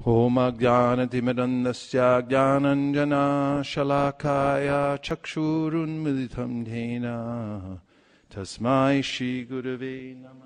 Om Ajnanatimirandasya Jnananjana Shalakaya Chakshurunmilitam Dhena Tasmai Shri Gurave Namah.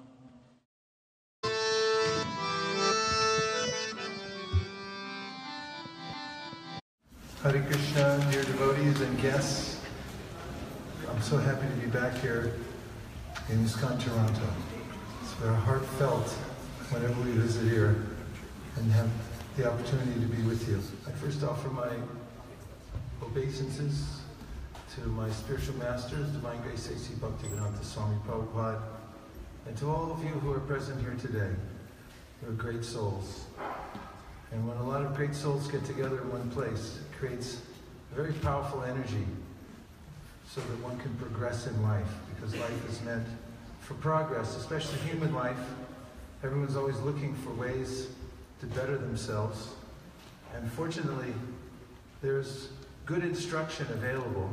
Hare Krishna, dear devotees and guests. I'm so happy to be back here in ISKCON Toronto. It's very heartfelt whenever we visit here and have the opportunity to be with you. I first offer my obeisances to my spiritual masters, Divine Grace A.C. Bhaktivedanta Swami Prabhupada, and to all of you who are present here today. You're great souls. And when a lot of great souls get together in one place, it creates a very powerful energy so that one can progress in life, because life is meant for progress, especially human life. Everyone's always looking for ways to better themselves. And fortunately, there's good instruction available.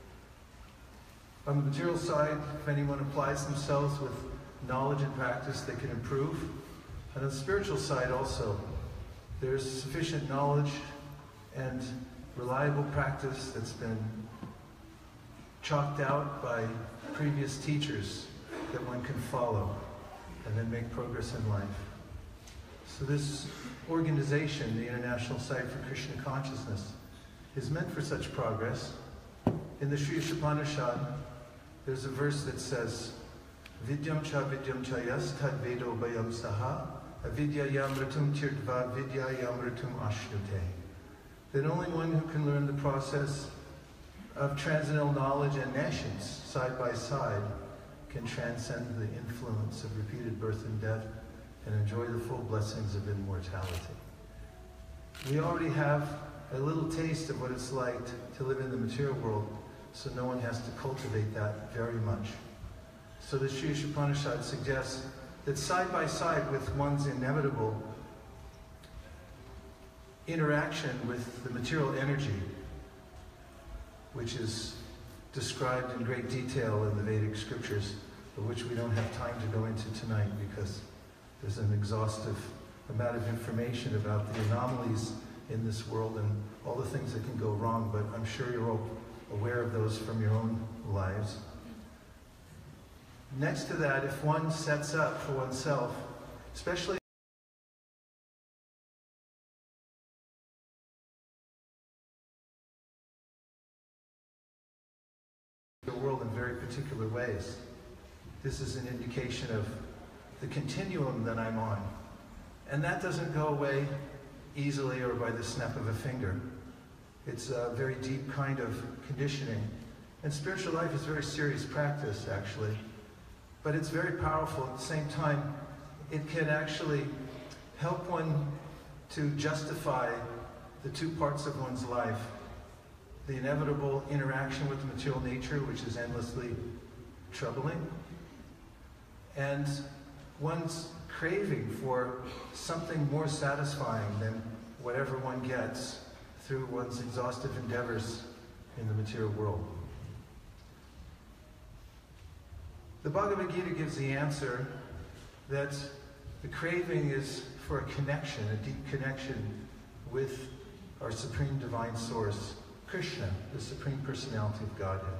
On the material side, if anyone applies themselves with knowledge and practice, they can improve. And on the spiritual side also, there's sufficient knowledge and reliable practice that's been chalked out by previous teachers that one can follow and then make progress in life. So this organization, the International Society for Krishna Consciousness, is meant for such progress. In the Sri Ishopanishad, there's a verse that says, Vidyam cha yas tad vedo bayam saha, avidya yamritum tirtva vidya yamritum ashnute. That only one who can learn the process of transcendental knowledge and nescience side by side can transcend the influence of repeated birth and death and enjoy the full blessings of immortality. We already have a little taste of what it's like to live in the material world, so no one has to cultivate that very much. So the Sri Ishopanishad suggests that side by side with one's inevitable interaction with the material energy, which is described in great detail in the Vedic scriptures, but which we don't have time to go into tonight because there's an exhaustive amount of information about the anomalies in this world and all the things that can go wrong, but I'm sure you're all aware of those from your own lives. Next to that, if one sets up for oneself, especially the world in very particular ways, this is an indication of the continuum that I'm on. And that doesn't go away easily or by the snap of a finger. It's a very deep kind of conditioning. And spiritual life is very serious practice, actually. But it's very powerful. At the same time, it can actually help one to justify the two parts of one's life. The inevitable interaction with the material nature, which is endlessly troubling, and one's craving for something more satisfying than whatever one gets through one's exhaustive endeavors in the material world. The Bhagavad Gita gives the answer that the craving is for a connection, a deep connection with our Supreme Divine Source, Krishna, the Supreme Personality of Godhead.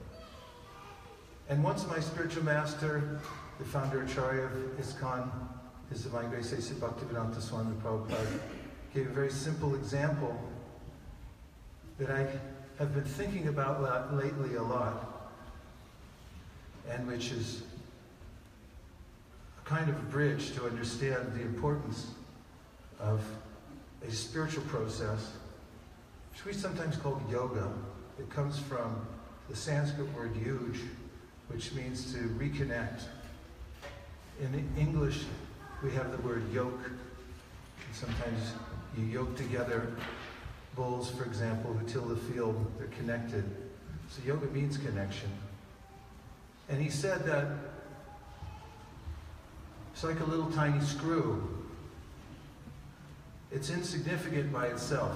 And once my spiritual master, the founder Acharya of ISKCON, His Divine Grace A.C. Bhaktivedanta Swami Prabhupada, gave a very simple example that I have been thinking about lately a lot, and which is a kind of a bridge to understand the importance of a spiritual process, which we sometimes call yoga. It comes from the Sanskrit word yuj, which means to reconnect. In English, we have the word yoke. And sometimes you yoke together bulls, for example, who till the field, they're connected. So yoga means connection. And he said that it's like a little tiny screw. It's insignificant by itself.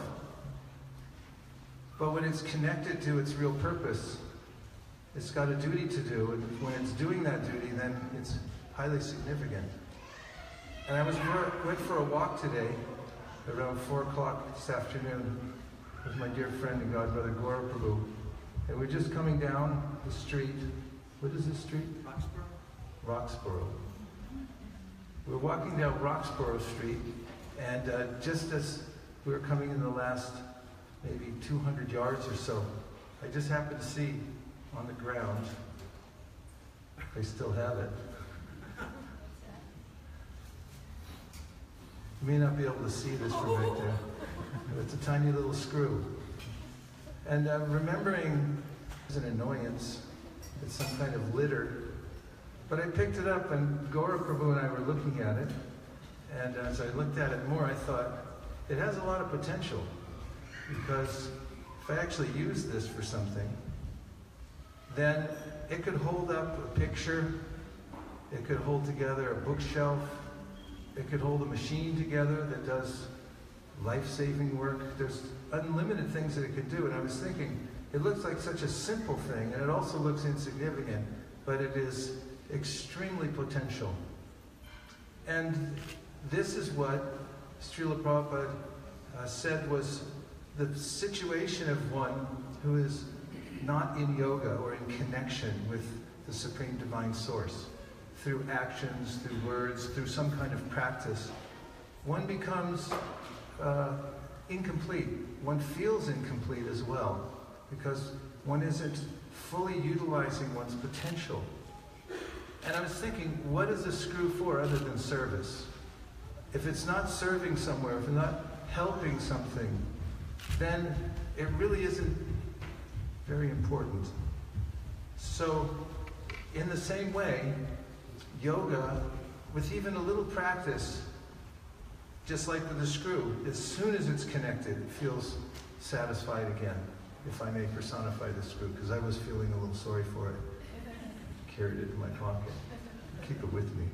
But when it's connected to its real purpose, it's got a duty to do, and when it's doing that duty, then it's highly significant. And I went for a walk today around around 4 o'clock this afternoon with my dear friend and godbrother Gaura Prabhu. And we're just coming down the street. What is this street? Roxborough. We're walking down Roxborough Street, and just as we were coming in the last maybe 200 yards or so, I just happened to see on the ground, they still have it. You may not be able to see this from right there, but it's a tiny little screw. And remembering it's an annoyance, it's some kind of litter, but I picked it up and Gaura Prabhu and I were looking at it, and as I looked at it more, I thought, it has a lot of potential, because if I actually use this for something, then it could hold up a picture, it could hold together a bookshelf, it could hold a machine together that does life-saving work. There's unlimited things that it could do, and I was thinking, it looks like such a simple thing, and it also looks insignificant, but it is extremely potential. And this is what Srila Prabhupada said was the situation of one who is not in yoga or in connection with the Supreme Divine Source. Through actions, through words, through some kind of practice, one becomes incomplete. One feels incomplete as well, because one isn't fully utilizing one's potential. And I was thinking, what is a screw for other than service? If it's not serving somewhere, if it's not helping something, then it really isn't very important. So, in the same way, yoga, with even a little practice, just like with the screw, as soon as it's connected, it feels satisfied again, if I may personify the screw, because I was feeling a little sorry for it. Carried it in my pocket. Keep it with me.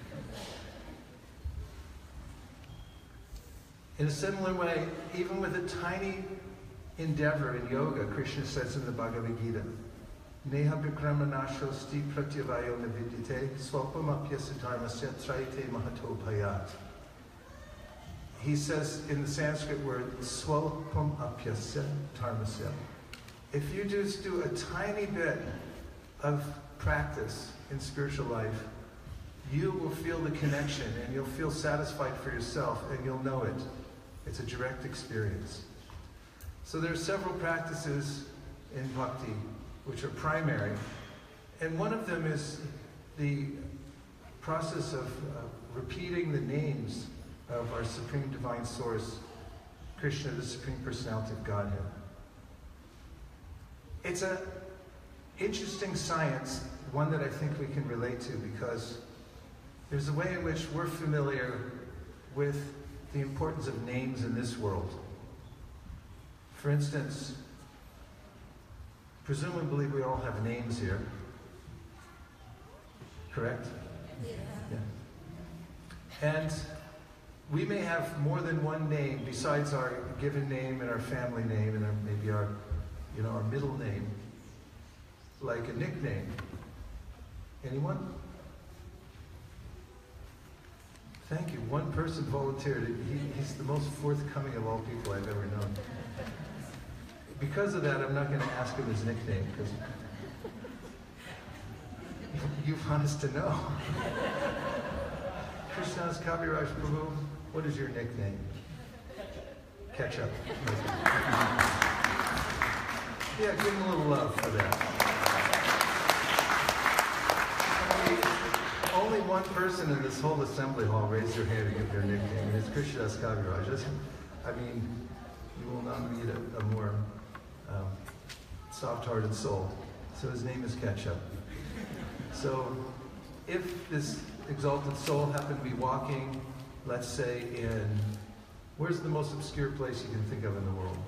In a similar way, even with a tiny endeavor in yoga, Krishna says in the Bhagavad Gita, Neha Vikramanasho sti pratyavayo navidyate swapamapyasa dharmasya traite mahato bhayat. He says in the Sanskrit word, swapamapyasa dharmasya. If you just do a tiny bit of practice in spiritual life, you will feel the connection and you'll feel satisfied for yourself and you'll know it. It's a direct experience. So there are several practices in bhakti which are primary, and one of them is the process of repeating the names of our Supreme Divine Source, Krishna, the Supreme Personality of Godhead. It's an interesting science, one that I think we can relate to, because there's a way in which we're familiar with the importance of names in this world. For instance, presumably we all have names here. Correct? Yeah. And we may have more than one name besides our given name and our family name and maybe our middle name, like a nickname. Anyone? Thank you. One person volunteered. He's the most forthcoming of all people I've ever known. Because of that, I'm not going to ask him his nickname, because you want us to know. Krishnadas Kaviraj Prabhu, what is your nickname? Ketchup. Yeah, give him a little love for that. Only one person in this whole assembly hall raised their hand to give their nickname, and it's Krishnadas Kaviraj. I mean, you will not meet a more soft-hearted soul. So his name is Ketchup. So if this exalted soul happened to be walking, let's say where's the most obscure place you can think of in the world?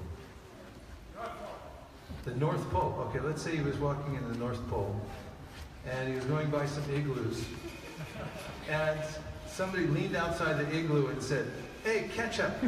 The North Pole. Okay, let's say he was walking in the North Pole, and he was going by some igloos, and somebody leaned outside the igloo and said, "Hey, Ketchup!"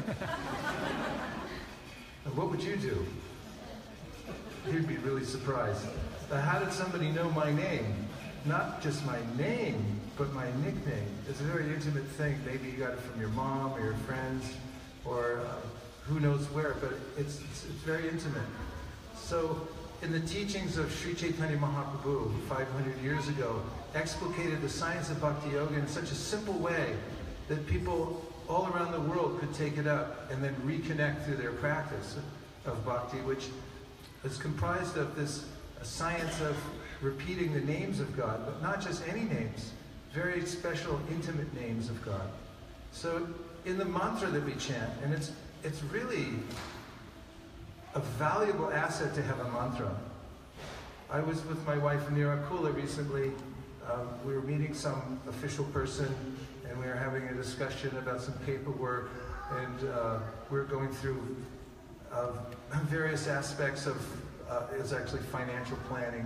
And what would you do? You'd be really surprised. How did somebody know my name? Not just my name, but my nickname. It's a very intimate thing. Maybe you got it from your mom or your friends, or who knows where, but it's very intimate. So in the teachings of Sri Chaitanya Mahaprabhu, 500 years ago, explicated the science of Bhakti Yoga in such a simple way that people all around the world could take it up and then reconnect through their practice of Bhakti, which is comprised of this science of repeating the names of God, but not just any names, very special, intimate names of God. So in the mantra that we chant, and it's really a valuable asset to have a mantra. I was with my wife Nirakula recently. We were meeting some official person, and we were having a discussion about some paperwork, and we were going through various aspects of it's actually financial planning.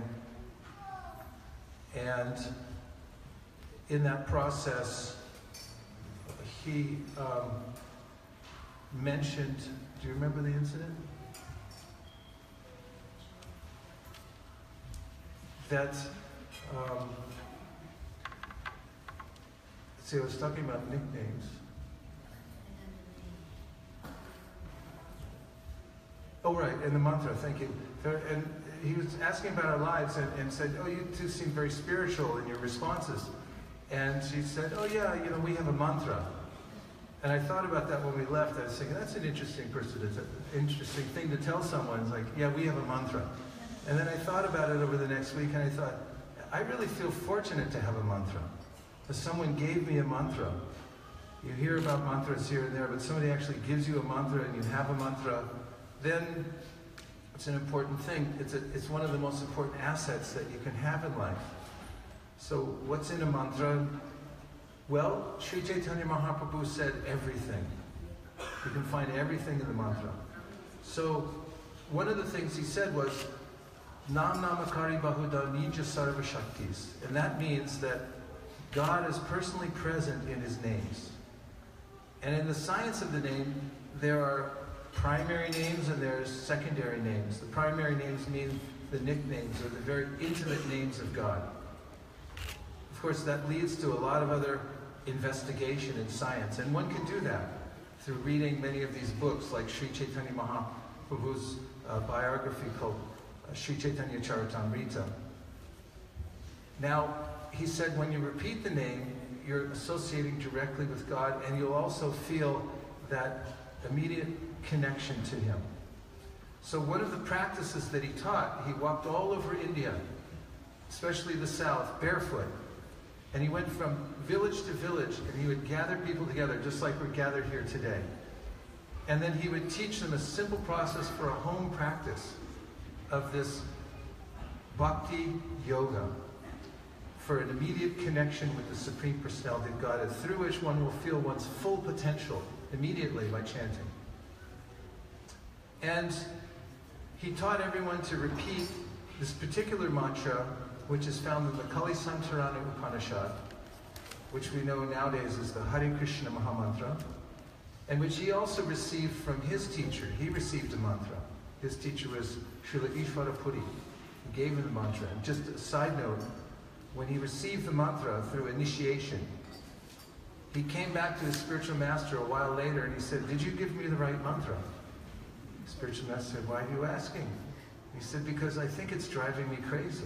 And in that process, he mentioned, do you remember the incident? That, see, I was talking about nicknames. Oh, right, and the mantra, thank you. And he was asking about our lives and said, oh, you two seem very spiritual in your responses. And she said, oh yeah, you know, we have a mantra. And I thought about that when we left. I was thinking, that's an interesting person. It's an interesting thing to tell someone. It's like, yeah, we have a mantra. And then I thought about it over the next week, and I thought, I really feel fortunate to have a mantra. Because someone gave me a mantra. You hear about mantras here and there, but somebody actually gives you a mantra and you have a mantra, then it's an important thing. It's one of the most important assets that you can have in life. So what's in a mantra? Well, Sri Chaitanya Mahaprabhu said everything. You can find everything in the mantra. So one of the things he said was, Nam Namakari Bahuda Nija Sarva Shaktis. And that means that God is personally present in his names. And in the science of the name, there are primary names and there's secondary names. The primary names mean the nicknames or the very intimate names of God. Of course, that leads to a lot of other investigation in science, and one can do that through reading many of these books, like Sri Chaitanya Mahaprabhu's biography called Sri Chaitanya Charitamrita. Now, he said when you repeat the name, you're associating directly with God, and you'll also feel that immediate connection to him. So one of the practices that he taught, he walked all over India, especially the south, barefoot. And he went from village to village, and he would gather people together, just like we're gathered here today. And then he would teach them a simple process for a home practice of this Bhakti Yoga, for an immediate connection with the Supreme Personality of Godhead, through which one will feel one's full potential immediately by chanting. And he taught everyone to repeat this particular mantra, which is found in the Kali Santarana Upanishad, which we know nowadays as the Hare Krishna Mahamantra, and which he also received from his teacher. He received a mantra. His teacher was Srila Ishvara Puri. He gave him the mantra. And just a side note, when he received the mantra through initiation, he came back to his spiritual master a while later and he said, did you give me the right mantra? The spiritual master said, why are you asking? He said, because I think it's driving me crazy.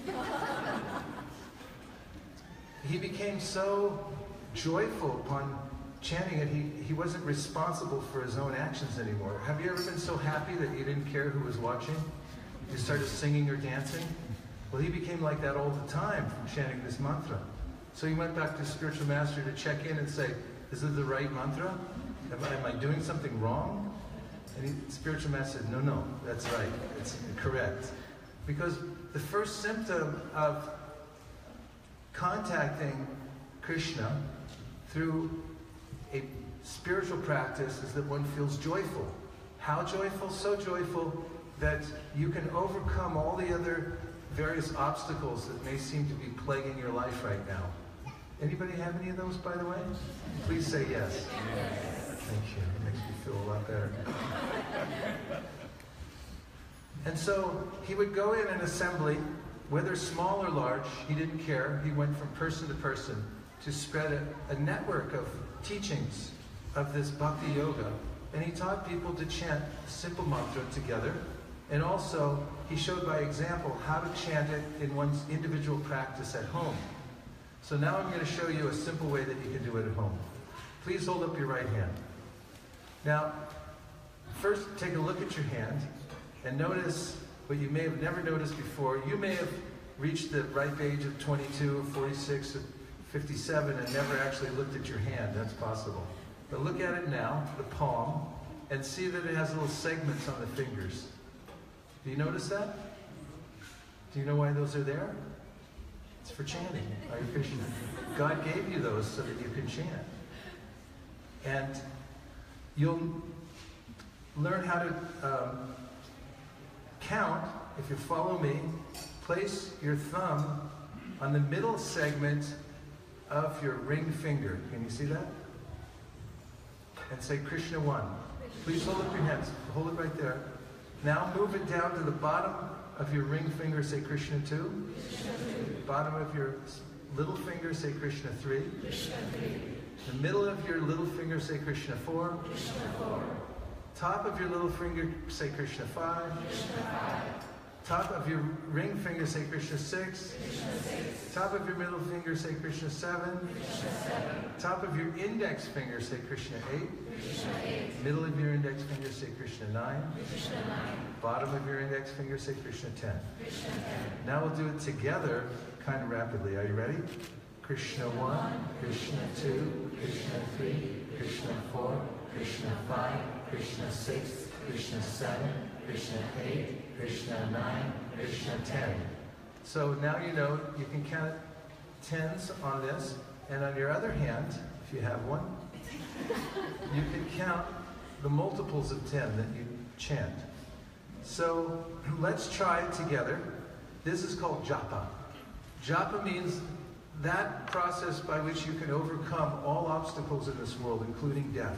He became so joyful upon chanting it, he wasn't responsible for his own actions anymore. Have you ever been so happy that you didn't care who was watching? You started singing or dancing? Well, he became like that all the time from chanting this mantra. So he went back to his spiritual master to check in and say, is it the right mantra? Am I doing something wrong? And the spiritual master said, no, that's right, it's correct. Because the first symptom of contacting Krishna through a spiritual practice is that one feels joyful. How joyful? So joyful that you can overcome all the other various obstacles that may seem to be plaguing your life right now. Anybody have any of those, by the way? Please say yes. Thank you. It makes me feel a lot better. And so he would go in an assembly, whether small or large, he didn't care. He went from person to person to spread a network of teachings of this Bhakti Yoga and he taught people to chant a simple mantra together. And also, he showed by example how to chant it in one's individual practice at home. So now I'm going to show you a simple way that you can do it at home. Please hold up your right hand. Now, first take a look at your hand and notice what you may have never noticed before. You may have reached the ripe age of 22 or 46 or 57 and never actually looked at your hand. That's possible. But look at it now, the palm, and see that it has little segments on the fingers. Do you notice that? Do you know why those are there? It's for chanting. Hare Krishna. God gave you those so that you can chant. And you'll learn how to count. If you follow me, place your thumb on the middle segment of your ring finger. Can you see that? And say Krishna 1. Please hold up your hands. Hold it right there. Now move it down to the bottom of your ring finger, say Krishna 2. Bottom of your little finger, say Krishna 3. The middle of your little finger, say Krishna 4. Top of your little finger, say Krishna 5. Top of your ring finger, say Krishna 6. Top of your middle finger, say Krishna 7. Top of your index finger, say Krishna 8. Middle of your index finger, say Krishna 9. Bottom of your index finger, say Krishna 10. Now we'll do it together, kind of rapidly. Are you ready? Krishna 1, Krishna 2, Krishna 3, Krishna 4, Krishna 5, Krishna 6, Krishna 7, Krishna 8, Krishna 9, Krishna 10. So now you know you can count tens on this, and on your other hand, if you have one, you can count the multiples of 10 that you chant. So let's try it together. This is called japa. Japa means that process by which you can overcome all obstacles in this world, including death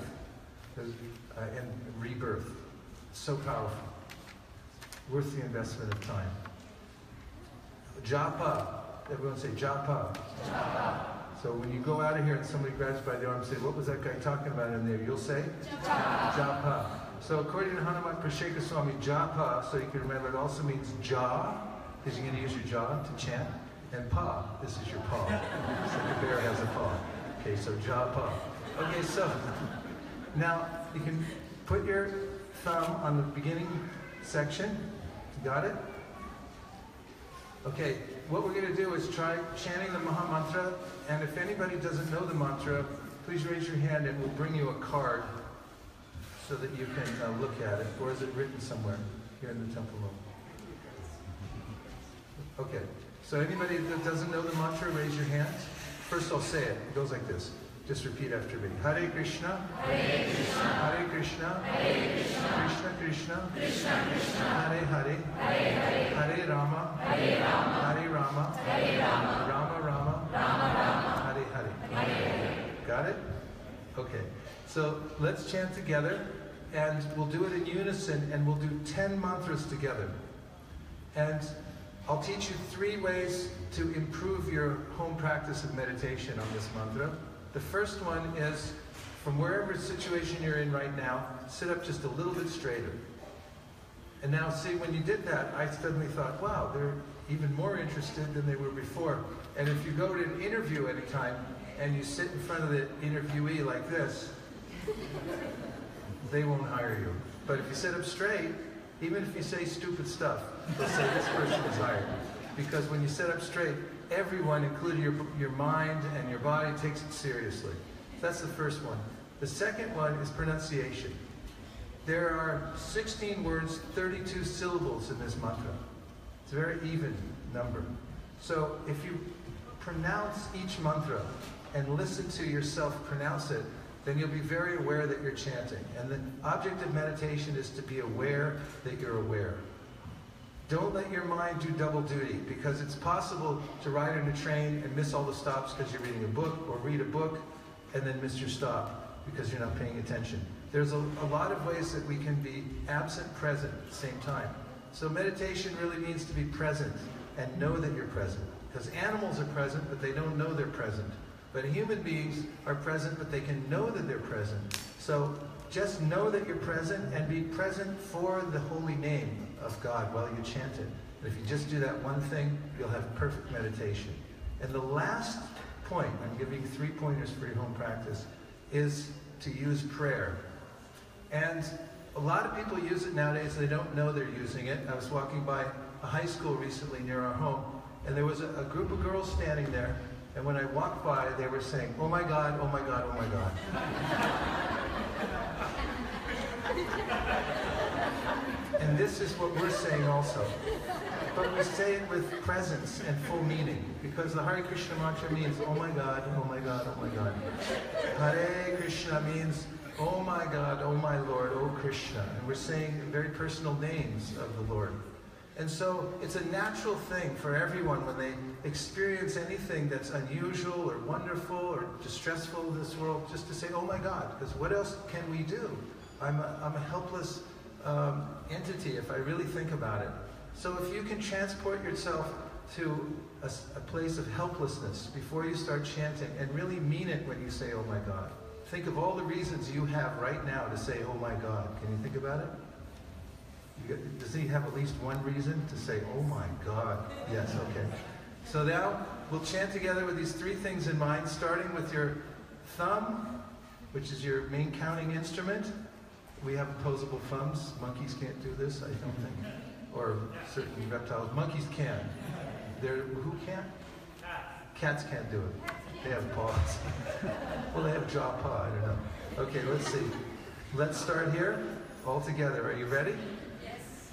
and rebirth. So powerful. Worth the investment of time. Japa. Everyone say japa. Japa. So when you go out of here and somebody grabs you by the arm and say, what was that guy talking about in there? You'll say? Japa. Japa. So according to Hanuman Prasheka Swami, japa, so you can remember, it also means jaw, because you're going to use your jaw to chant. And paw, this is your paw. So the bear has a paw. Okay, so japa. Okay, so now you can put your thumb on the beginning section. Got it? Okay, what we're going to do is try chanting the Maha Mantra, and if anybody doesn't know the mantra, please raise your hand and we'll bring you a card so that you can look at it. Or is it written somewhere here in the temple room? Okay, so anybody that doesn't know the mantra, raise your hands. First I'll say it. It goes like this. Just repeat after me. Hare Krishna, Hare Krishna, Hare Krishna, Hare Krishna, Krishna Krishna, Krishna Krishna, Hare Hare, Hare Hare, Hare Rama, Hare Rama, Hare Rama, Hare Rama, Rama Rama, Rama Rama, Hare Hare. Hare. Got it? Okay. So let's chant together, and we'll do it in unison, and we'll do 10 mantras together. And I'll teach you 3 ways to improve your home practice of meditation on this mantra. The first one is, from wherever situation you're in right now, sit up just a little bit straighter. And now see, when you did that, I suddenly thought, wow, they're even more interested than they were before. And if you go to an interview anytime, and you sit in front of the interviewee like this, they won't hire you. But if you sit up straight, even if you say stupid stuff, they'll say this person is hired. Because when you sit up straight, everyone, including your mind and your body, takes it seriously. That's the first one. The second one is pronunciation. There are 16 words, 32 syllables in this mantra. It's a very even number. So if you pronounce each mantra and listen to yourself pronounce it, then you'll be very aware that you're chanting. And the object of meditation is to be aware that you're aware. Don't let your mind do double duty, because it's possible to ride in a train and miss all the stops because you're reading a book, or read a book and then miss your stop because you're not paying attention. There's a lot of ways that we can be absent present at the same time. So meditation really means to be present and know that you're present. Because animals are present, but they don't know they're present. But human beings are present, but they can know that they're present. So just know that you're present and be present for the holy name of God while you chant it. And if you just do that one thing, you'll have perfect meditation. And the last point, I'm giving you 3 pointers for your home practice, is to use prayer. And a lot of people use it nowadays, they don't know they're using it. I was walking by a high school recently near our home, and there was a group of girls standing there, and when I walked by, they were saying, "Oh my God, oh my God, oh my God." And this is what we're saying also. But we say it with presence and full meaning, because the Hare Krishna mantra means, oh my God, oh my God, oh my God. Hare Krishna means, oh my God, oh my Lord, oh Krishna. And we're saying very personal names of the Lord. And so it's a natural thing for everyone when they experience anything that's unusual or wonderful or distressful in this world, just to say, oh my God, because what else can we do? I'm a helpless entity if I really think about it. So if you can transport yourself to a place of helplessness before you start chanting and really mean it when you say, oh my God. Think of all the reasons you have right now to say, oh my God. Can you think about it? Does he have at least one reason to say, oh my God? Yes, okay. So now we'll chant together with these 3 things in mind, starting with your thumb, which is your main counting instrument. We have opposable thumbs. Monkeys can't do this, I don't think. Or certain reptiles. Monkeys can. Who can? Cats can't do it. They have paws. Well, they have jaw paw, I don't know. Okay, let's see. Let's start here, all together. Are you ready? Yes.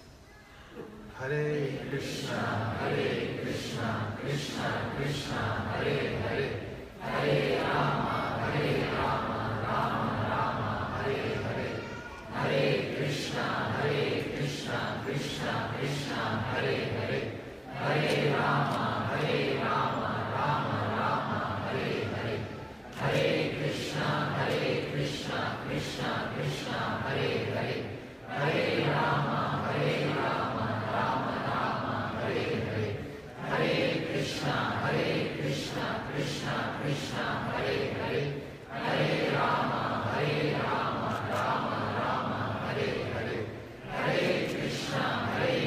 Hare Krishna, Krishna Krishna, Hare Hare. Hare Rama, Rama Rama, Hare Hare. Hare Krishna, Krishna Krishna, Hare Hare. Hare Rama, Rama Rama, Hare Hare. Hare Krishna, Krishna Krishna, Hare Hare. Hare Rama, Rama Rama, Hare Hare. Hare Krishna, Krishna Krishna, Hare Hare. Hare Rama, Rama Rama, Hare Hare. Hare Krishna,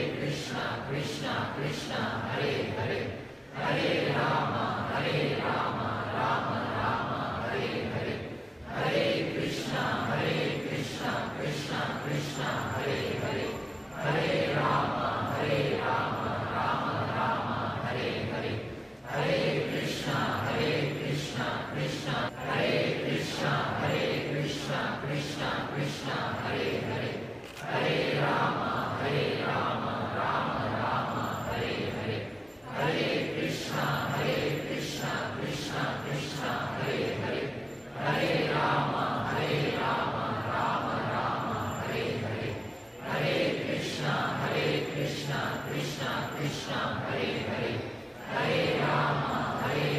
Krishna, Hare Hare. Hare Rama, Rama Rama, Hare Hare. Hare Krishna, Krishna, Hare Hare. Hare Rama, Rama Rama, Hare Hare. Hare Krishna, Krishna, Hare Krishna, Krishna, Hare Hare. Hare Rama, Rama Rama, Hare Hare. Hare Krishna, Krishna, Hare Hare. Hare Rama, Rama Rama, Hare Hare. Hare Krishna, Krishna, Hare Hare. Hare Rama,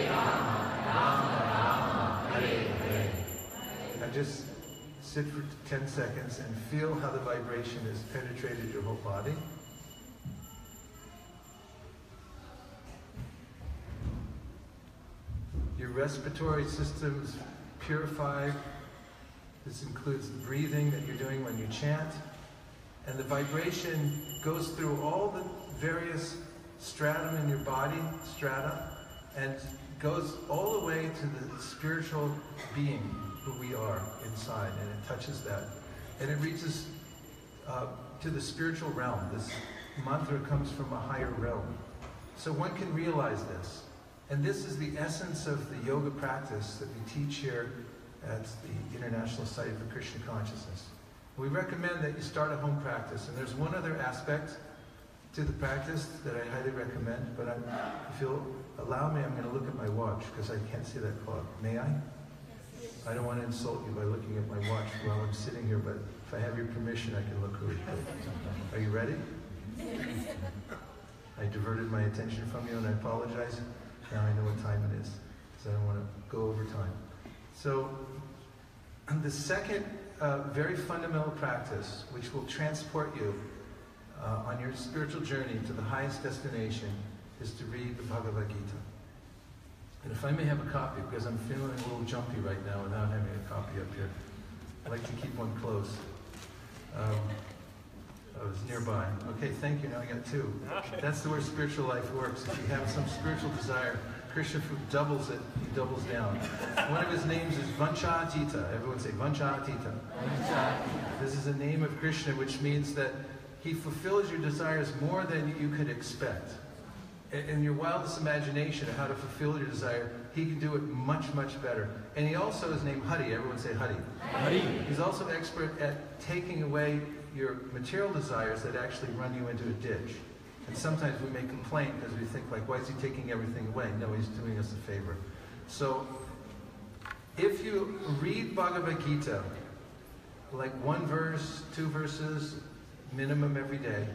Rama, Hare Hare. Now just sit for 10 seconds and feel how the vibration has penetrated your whole body. Your respiratory system is purified. This includes the breathing that you're doing when you chant. And the vibration goes through all the various stratum in your body, strata, and goes all the way to the spiritual being who we are inside, and it touches that. And it reaches to the spiritual realm. This mantra comes from a higher realm. So one can realize this. And this is the essence of the yoga practice that we teach here at the International Society for Krishna Consciousness. We recommend that you start a home practice. And there's one other aspect to the practice that I highly recommend, but if you'll allow me, I'm going to look at my watch because I can't see that clock. May I? I don't want to insult you by looking at my watch while I'm sitting here, but if I have your permission, I can look really quick. Are you ready? I diverted my attention from you and I apologize. Now I know what time it is, because I don't want to go over time. So, the second very fundamental practice, which will transport you on your spiritual journey to the highest destination, is to read the Bhagavad Gita. And if I may have a copy, because I'm feeling a little jumpy right now without having a copy up here. I like to keep one close. I was nearby. Okay, thank you. Now I got two. That's the way spiritual life works. If you have some spiritual desire, Krishna doubles it. He doubles down. One of his names is Vanchātīta. Everyone say Vanchātīta. This is a name of Krishna, which means that he fulfills your desires more than you could expect. In your wildest imagination of how to fulfill your desire, he can do it much, much better. And he also is named Hari. Everyone say Hari. Hari. He's also expert at taking away your material desires that actually run you into a ditch. And sometimes we may complain because we think like, why is he taking everything away? No, he's doing us a favor. So, if you read Bhagavad Gita, like 1 verse, 2 verses, minimum every day,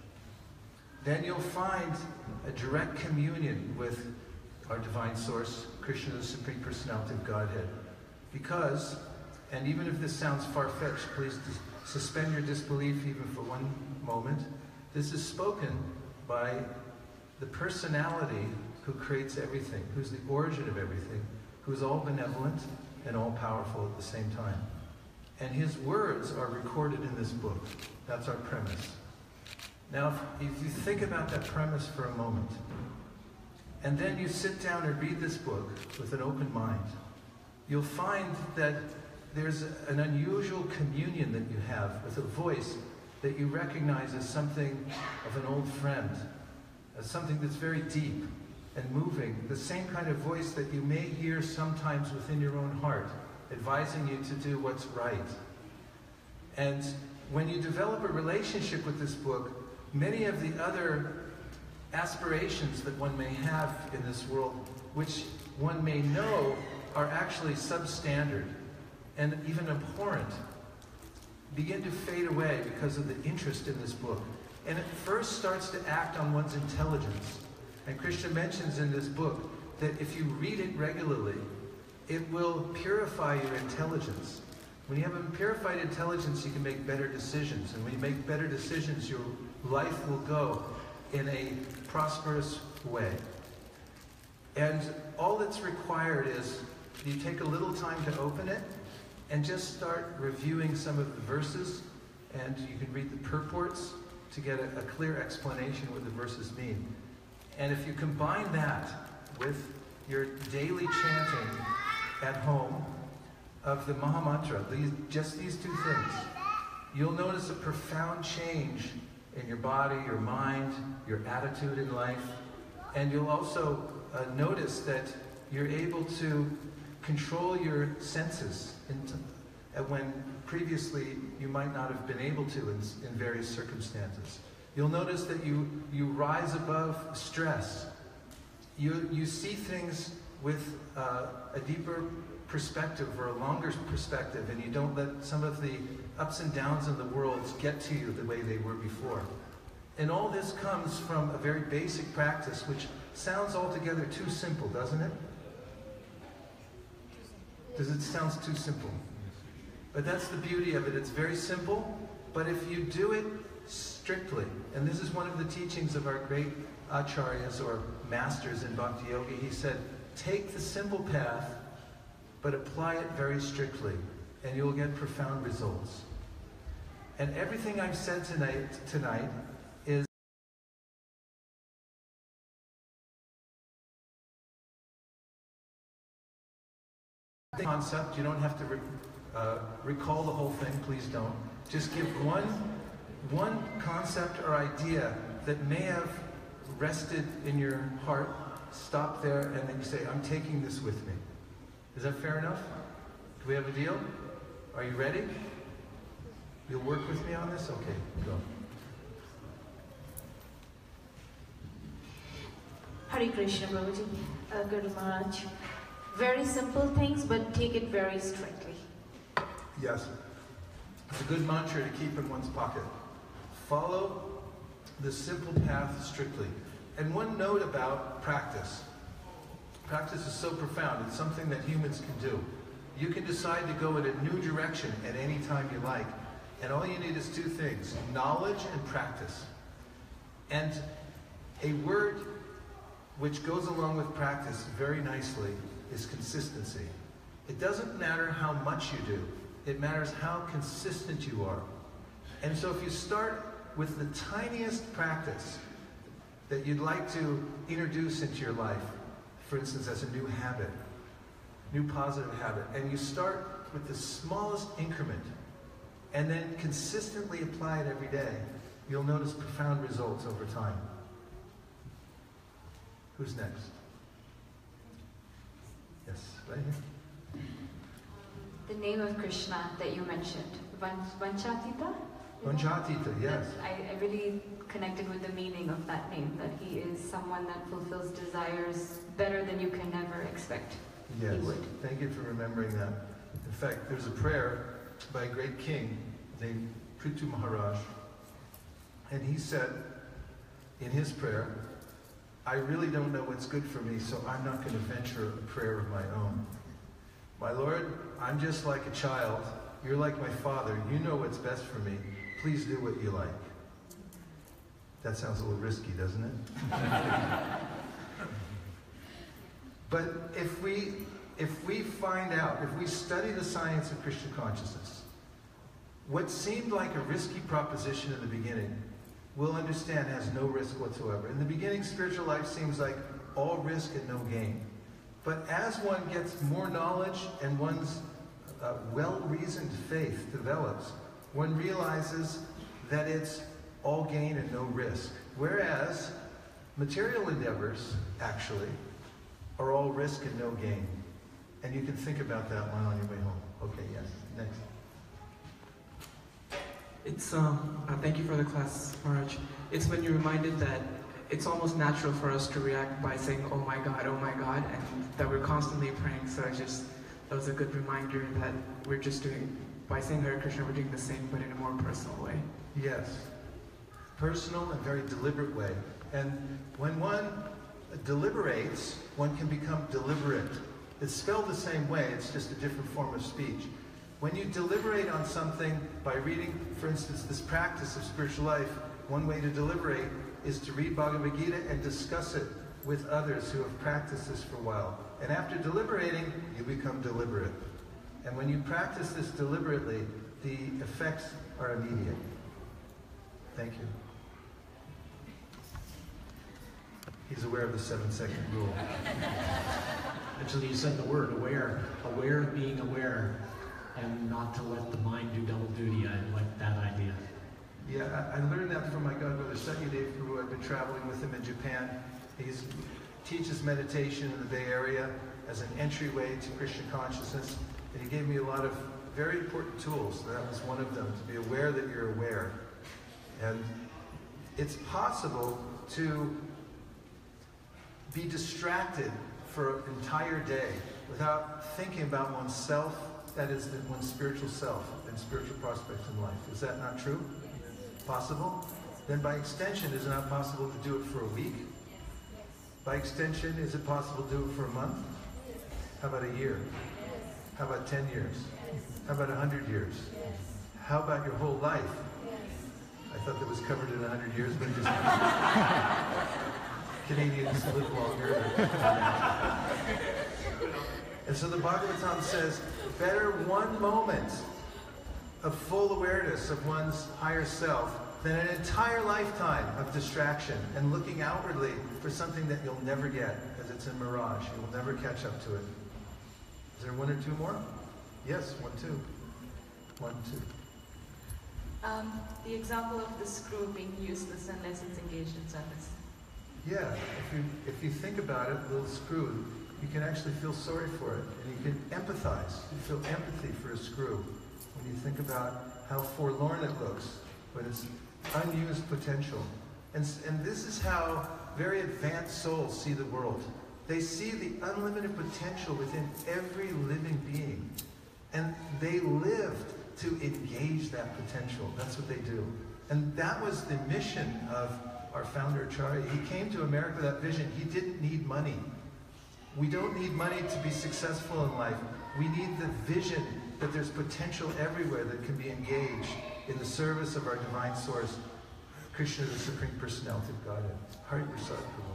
then you'll find a direct communion with our divine source, Krishna, the Supreme Personality of Godhead. Because, and even if this sounds far-fetched, please suspend your disbelief even for one moment. This is spoken by the personality who creates everything, who's the origin of everything, who's all benevolent and all powerful at the same time. And his words are recorded in this book. That's our premise. Now, if you think about that premise for a moment, and then you sit down and read this book with an open mind, you'll find that there's an unusual communion that you have with a voice that you recognize as something of an old friend, as something that's very deep and moving, the same kind of voice that you may hear sometimes within your own heart, advising you to do what's right. And when you develop a relationship with this book, many of the other aspirations that one may have in this world, which one may know are actually substandard and even abhorrent, begin to fade away because of the interest in this book. And it first starts to act on one's intelligence. And Krishna mentions in this book that if you read it regularly, it will purify your intelligence. When you have a purified intelligence, you can make better decisions. And when you make better decisions, your life will go in a prosperous way. And all that's required is you take a little time to open it and just start reviewing some of the verses, and you can read the purports to get a clear explanation what the verses mean. And if you combine that with your daily chanting at home of the Mahamantra, just these two things, you'll notice a profound change in your body, your mind, your attitude in life. And you'll also notice that you're able to control your senses when previously you might not have been able to in various circumstances. You'll notice that you rise above stress. You see things with a deeper perspective or a longer perspective, and you don't let some of the ups and downs in the world get to you the way they were before. And all this comes from a very basic practice, which sounds altogether too simple, doesn't it? Does it sound too simple? But that's the beauty of it. It's very simple, but if you do it strictly, and this is one of the teachings of our great acharyas or masters in Bhakti Yoga, he said, take the simple path, but apply it very strictly, and you'll get profound results. And everything I've said tonight is the concept. You don't have to recall the whole thing, please don't. Just give one concept or idea that may have rested in your heart, stop there, and then you say, I'm taking this with me. Is that fair enough? Do we have a deal? Are you ready? You'll work with me on this? Okay, go. Hare Krishna, Prabhuji. Guru Maharaj. Very simple things, but take it very strictly. Yes. It's a good mantra to keep in one's pocket. Follow the simple path strictly. And one note about practice. Practice is so profound. It's something that humans can do. You can decide to go in a new direction at any time you like. And all you need is two things, knowledge and practice. And a word which goes along with practice very nicely is consistency. It doesn't matter how much you do. It matters how consistent you are. And so if you start with the tiniest practice that you'd like to introduce into your life, for instance, as a new habit, new positive habit, and you start with the smallest increment, and then consistently apply it every day, you'll notice profound results over time. Who's next? Yes, right here. The name of Krishna that you mentioned, Vanchatita? Vanchatita, yes. I really connected with the meaning of that name, that he is someone that fulfills desires better than you can ever expect. Yes, he would. Thank you for remembering that. In fact, there's a prayer by a great king named Prithu Maharaj, and he said in his prayer, I really don't know what's good for me, so I'm not going to venture a prayer of my own. My Lord, I'm just like a child. You're like my father. You know what's best for me. Please do what you like. That sounds a little risky, doesn't it? But if we find out, if we study the science of Krishna consciousness, what seemed like a risky proposition in the beginning, we'll understand has no risk whatsoever. In the beginning, spiritual life seems like all risk and no gain. But as one gets more knowledge and one's well-reasoned faith develops, one realizes that it's all gain and no risk. Whereas material endeavors, actually, are all risk and no gain. And you can think about that one on your way home. Okay, yes, next. It's, thank you for the class, Maharaj. It's when you're reminded that it's almost natural for us to react by saying, oh my God, and that we're constantly praying. So that was a good reminder that we're just doing, by saying Hare Krishna, we're doing the same, but in a more personal way. Yes. Personal and very deliberate way. And when one deliberates, one can become deliberate. It's spelled the same way, it's just a different form of speech. When you deliberate on something by reading, for instance, this practice of spiritual life, one way to deliberate is to read Bhagavad Gita and discuss it with others who have practiced this for a while. And after deliberating, you become deliberate. And when you practice this deliberately, the effects are immediate. Thank you. He's aware of the 7-second rule. Actually, you said the word aware. Aware of being aware, and not to let the mind do double duty. I like that idea. Yeah, I learned that from my godbrother Satyadev, who I've been traveling with him in Japan. He teaches meditation in the Bay Area as an entryway to Krishna consciousness. And he gave me a lot of very important tools. That was one of them, to be aware that you're aware. And it's possible to be distracted for an entire day without thinking about oneself, that is, one's spiritual self and spiritual prospects in life. Is that not true? Possible? Then by extension, is it not possible to do it for a week? By extension, is it possible to do it for a month? How about a year? How about 10 years? How about 100 years? How about your whole life? I thought that was covered in 100 years, but just Canadians live longer. And so the Bhagavatam says, better one moment of full awareness of one's higher self than an entire lifetime of distraction and looking outwardly for something that you'll never get, because it's a mirage. You will never catch up to it. Is there one or two more? Yes, 1, 2. 1, 2. The example of the screw being useless unless it's engaged in service. Yeah, if you think about it, a little screw, you can actually feel sorry for it, and you can empathize. You feel empathy for a screw when you think about how forlorn it looks, but it's unused potential. And this is how very advanced souls see the world. They see the unlimited potential within every living being, and they lived to engage that potential. That's what they do. And that was the mission of our founder, Acharya. He came to America with that vision. He didn't need money. We don't need money to be successful in life. We need the vision that there's potential everywhere that can be engaged in the service of our divine source, Krishna, the Supreme Personality of Godhead. Hari Prasad Prabhu.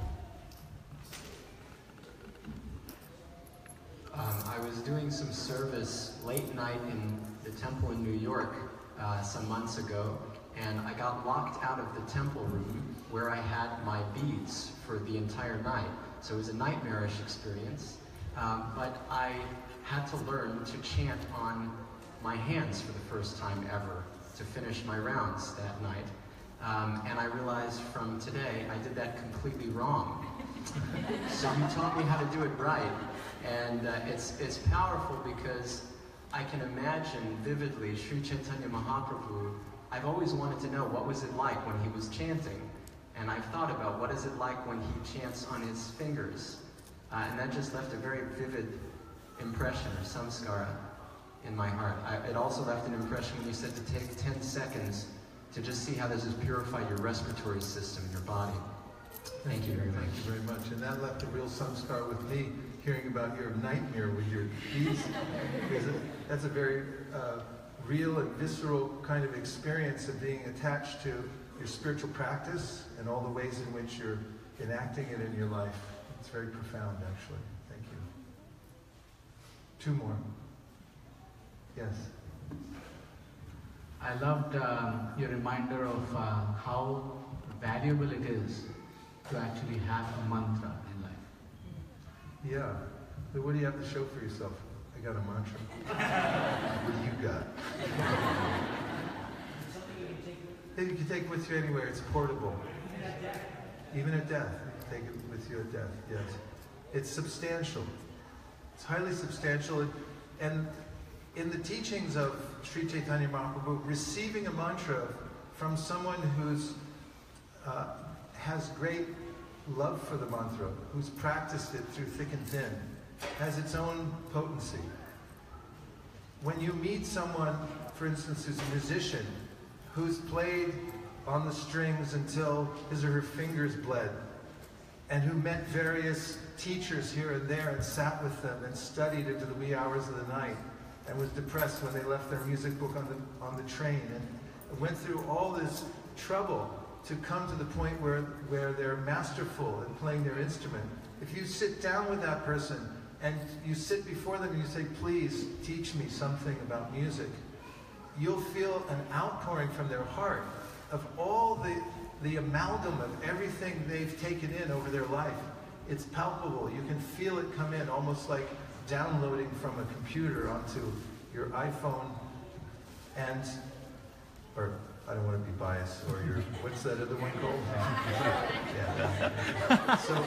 I was doing some service late night in the temple in New York some months ago, and I got locked out of the temple room where I had my beads for the entire night. So it was a nightmarish experience, but I had to learn to chant on my hands for the first time ever to finish my rounds that night. And I realized from today I did that completely wrong. So you taught me how to do it right. And it's powerful because I can imagine vividly Sri Chaitanya Mahaprabhu. I've always wanted to know what was it like when he was chanting. And I've thought about what is it like when he chants on his fingers. And that just left a very vivid impression or samskara in my heart. It also left an impression when you said to take 10 seconds to just see how this has purified your respiratory system, your body. Thank you very much. Thank you very much. And that left a real samskar with me, hearing about your nightmare with your beads. Because that's a very real and visceral kind of experience of being attached to your spiritual practice and all the ways in which you're enacting it in your life. It's very profound, actually. Thank you. Two more. Yes. I loved your reminder of how valuable it is to actually have a mantra in life. Yeah. So what do you have to show for yourself? I got a mantra. What do you got? You can take it with you anywhere. It's portable. Even at death. You can take it with you at death. Yes. It's substantial. It's highly substantial. And in the teachings of Sri Chaitanya Mahaprabhu, receiving a mantra from someone who's has great love for the mantra, who's practiced it through thick and thin, has its own potency. When you meet someone, for instance, who's a musician, who's played on the strings until his or her fingers bled, and who met various teachers here and there and sat with them and studied into the wee hours of the night, and was depressed when they left their music book on the train, and went through all this trouble to come to the point where they're masterful in playing their instrument. If you sit down with that person and you sit before them and you say, please teach me something about music, you'll feel an outpouring from their heart of all the amalgam of everything they've taken in over their life. It's palpable. You can feel it come in, almost like downloading from a computer onto your iPhone, or I don't want to be biased, or your, what's that other one called? Yeah. So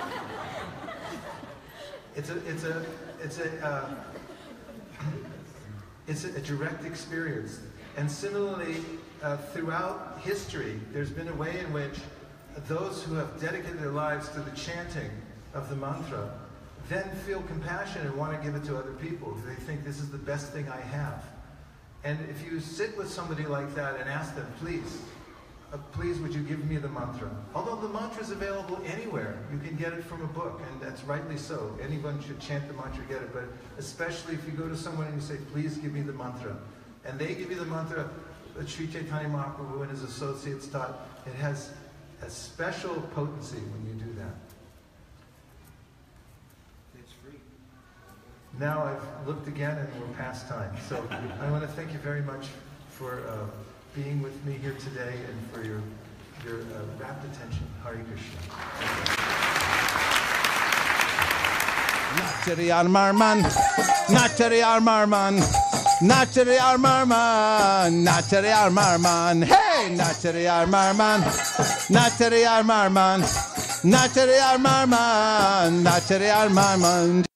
it's a direct experience. And similarly, throughout history, there's been a way in which those who have dedicated their lives to the chanting of the mantra then feel compassion and want to give it to other people. They think this is the best thing I have. And if you sit with somebody like that and ask them, please would you give me the mantra? Although the mantra is available anywhere. You can get it from a book, and that's rightly so. Anyone should chant the mantra, get it. But especially if you go to someone and you say, please give me the mantra. And they give you the mantra that Sri Chaitanya Mahaprabhu and his associates taught. It has a special potency when you do that. Now I've looked again and we're past time. So I want to thank you very much for being with me here today and for your rapt attention. Hare Krishna. Nachari Armarman, Nachari Armarman, Nachari Armarman, Nachari Armarman, hey! Nachari Armarman, Nachari Armarman, Nachari Armarman, Nachari Armarman.